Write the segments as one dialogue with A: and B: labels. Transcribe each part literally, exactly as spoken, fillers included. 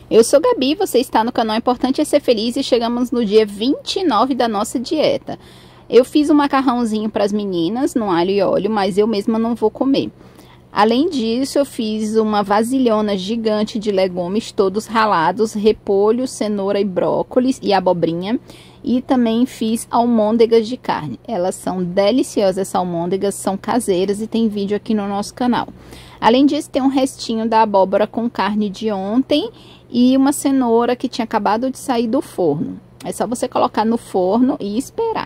A: Eu sou Gabi, você está no canal Importante é Ser Feliz e chegamos no dia vinte e nove da nossa dieta. Eu fiz um macarrãozinho para as meninas no alho e óleo, mas eu mesma não vou comer. Além disso, eu fiz uma vasilhona gigante de legumes, todos ralados, repolho, cenoura e brócolis e abobrinha. E também fiz almôndegas de carne. Elas são deliciosas, essas almôndegas são caseiras e tem vídeo aqui no nosso canal. Além disso, tem um restinho da abóbora com carne de ontem e uma cenoura que tinha acabado de sair do forno. É só você colocar no forno e esperar.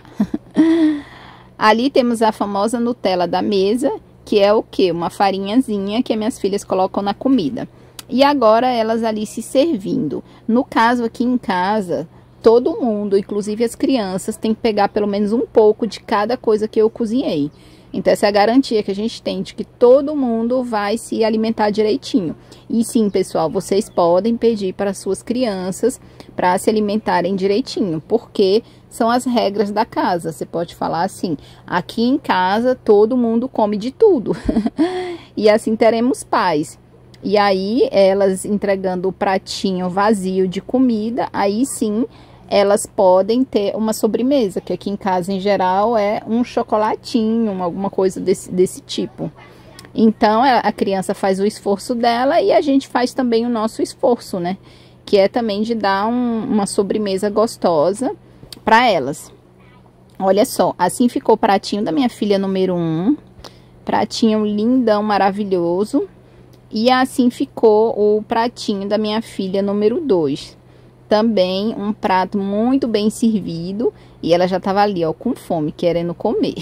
A: Ali temos a famosa Nutella da mesa, que é o que? Uma farinhazinha que as minhas filhas colocam na comida. E agora elas ali se servindo. No caso aqui em casa, todo mundo, inclusive as crianças, tem que pegar pelo menos um pouco de cada coisa que eu cozinhei. Então essa é a garantia que a gente tem de que todo mundo vai se alimentar direitinho. E sim, pessoal, vocês podem pedir para suas crianças para se alimentarem direitinho, porque são as regras da casa. Você pode falar assim: aqui em casa todo mundo come de tudo. E assim teremos paz. E aí elas entregando o pratinho vazio de comida, aí sim elas podem ter uma sobremesa, que aqui em casa em geral é um chocolatinho, alguma coisa desse, desse tipo. Então a criança faz o esforço dela e a gente faz também o nosso esforço, né? Que é também de dar um, uma sobremesa gostosa para elas. Olha só, assim ficou o pratinho da minha filha número um. Pratinho lindão, maravilhoso. E assim ficou o pratinho da minha filha número dois. Também um prato muito bem servido. E ela já tava ali, ó, com fome, querendo comer.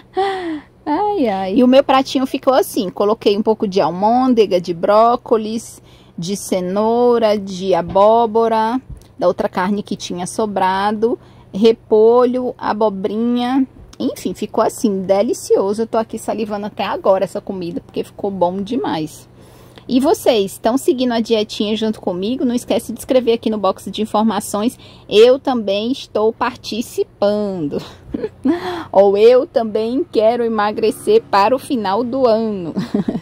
A: Ai, ai. E o meu pratinho ficou assim. Coloquei um pouco de almôndega, de brócolis, de cenoura, de abóbora, da outra carne que tinha sobrado, repolho, abobrinha. Enfim, ficou assim, delicioso. Eu tô aqui salivando até agora essa comida, porque ficou bom demais. E vocês estão seguindo a dietinha junto comigo? Não esquece de escrever aqui no box de informações. Eu também estou participando. Ou eu também quero emagrecer para o final do ano.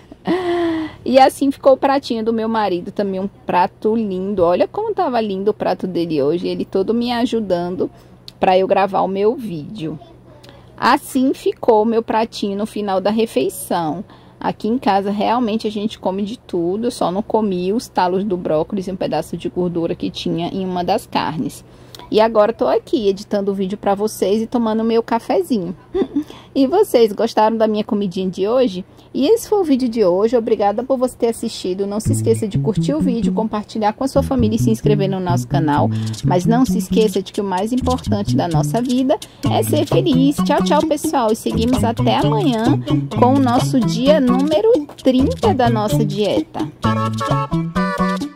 A: E assim ficou o pratinho do meu marido, também um prato lindo. Olha como estava lindo o prato dele hoje. Ele todo me ajudando para eu gravar o meu vídeo. Assim ficou o meu pratinho no final da refeição. Aqui em casa realmente a gente come de tudo, eu só não comi os talos do brócolis e um pedaço de gordura que tinha em uma das carnes. E agora tô aqui editando o vídeo para vocês e tomando meu cafezinho. E vocês gostaram da minha comidinha de hoje? E esse foi o vídeo de hoje. Obrigada por você ter assistido. Não se esqueça de curtir o vídeo, compartilhar com a sua família e se inscrever no nosso canal. Mas não se esqueça de que o mais importante da nossa vida é ser feliz. Tchau, tchau, pessoal. E seguimos até amanhã com o nosso dia número trinta da nossa dieta.